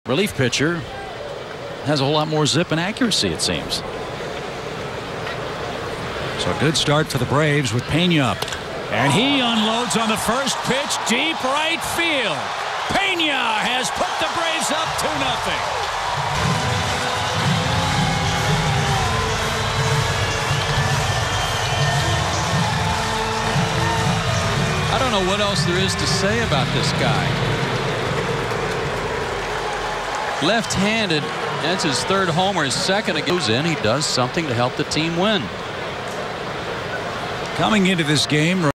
Relief pitcher has a whole lot more zip and accuracy, it seems. So a good start for the Braves with Pena up. And he unloads on the first pitch, deep right field. Pena has put the Braves up 2-0. I don't know what else there is to say about this guy. Left-handed, that's his third homer, his second. Goes in, he does something to help the team win. Coming into this game,